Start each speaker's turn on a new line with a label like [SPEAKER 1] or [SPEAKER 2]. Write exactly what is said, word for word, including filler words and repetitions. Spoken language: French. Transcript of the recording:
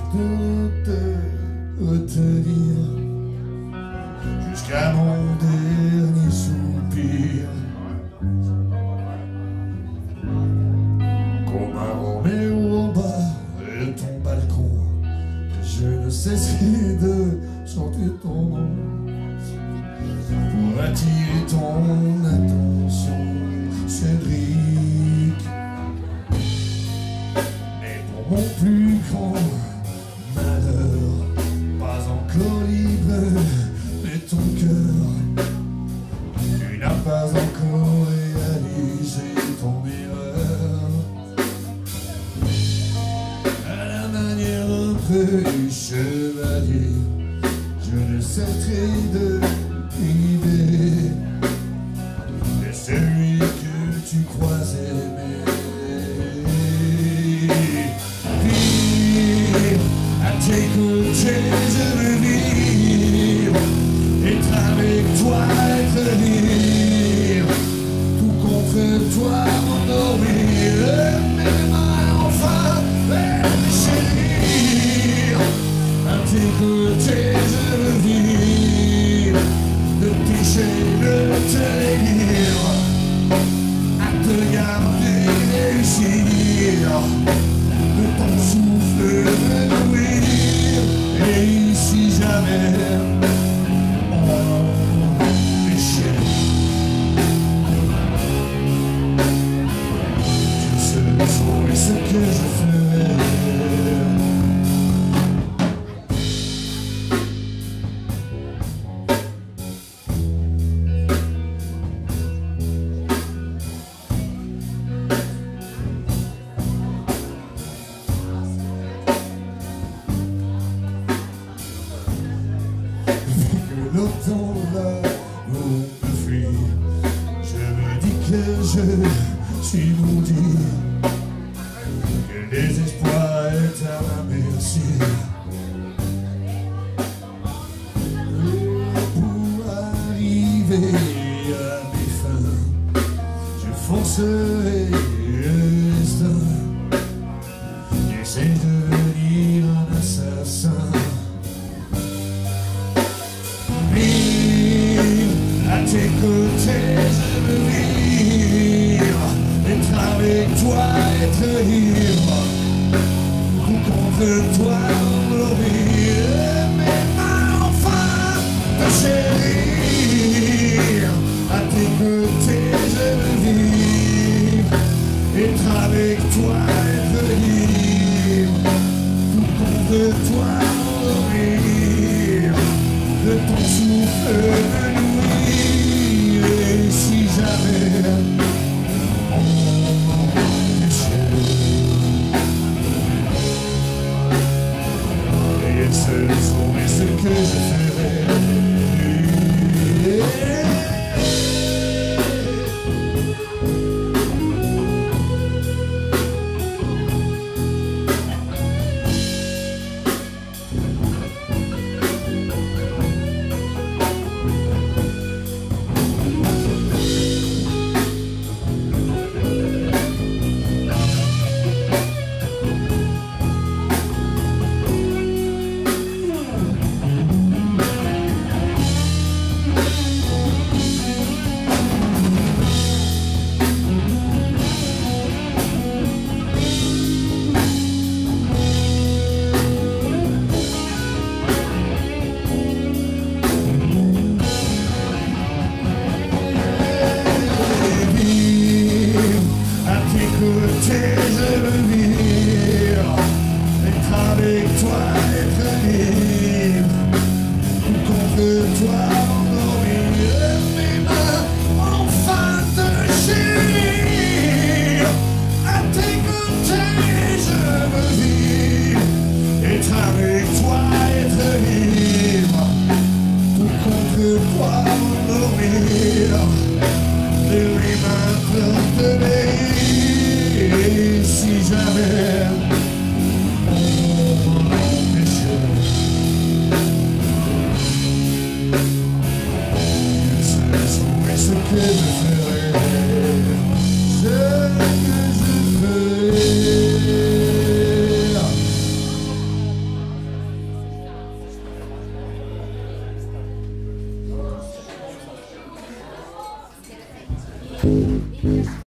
[SPEAKER 1] de te retenir jusqu'à mon dernier soupir. Comme un Roméo au bas de ton balcon, je ne cesserai de chanter ton nom pour attirer ton attention, Cédric. Mais pour mon plus grand malheur, pas encore libre de ton cœur, tu n'as pas encore réalisé ton erreur. À la manière un peu du chevalier, je ne cesserai de t'aimer, de celui que tu crois aimer. Vivre à tes côtés, je veux vivre, être avec toi, être libre, tout contre toi, m'endormir, mes mains enfin me chérir. À tes côtés, je veux vivre, de toucher, de te lire, à te garder, réussir, de ton souffle me nourrir. Et si jamais on péchait, tu seul saurais ce que je ferais. Longtemps là où on peut fuir, je me dis que je suis maudit, que le désespoir est à ma merci. Pour arriver à mes fins, je foncerai le destin, j'essaie de devenir un assassin. À tes côtés, je veux vivre, être avec toi, être libre, tout contre toi, m'enlouer, mes mains enfin te chérir. À tes côtés, je veux vivre, être avec toi, être libre, tout contre toi, m'enlouer, de ton souffle me nourrir. Et si jamais on m'empêchait, et seul saurait ce que je ferais.